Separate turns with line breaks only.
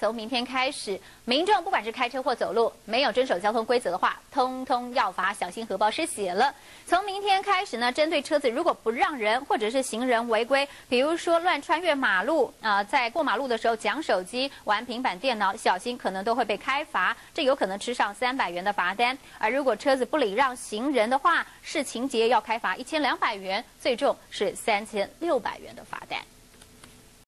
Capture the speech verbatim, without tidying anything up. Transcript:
从明天开始，民众不管是开车或走路，没有遵守交通规则的话，通通要罚，小心荷包失血了。从明天开始呢，针对车子如果不让人或者是行人违规，比如说乱穿越马路啊、呃，在过马路的时候讲手机、玩平板电脑，小心可能都会被开罚，这有可能吃上三百元的罚单。而如果车子不礼让行人的话，视情节要开罚一千两百元，最重是三千六百元的罚单。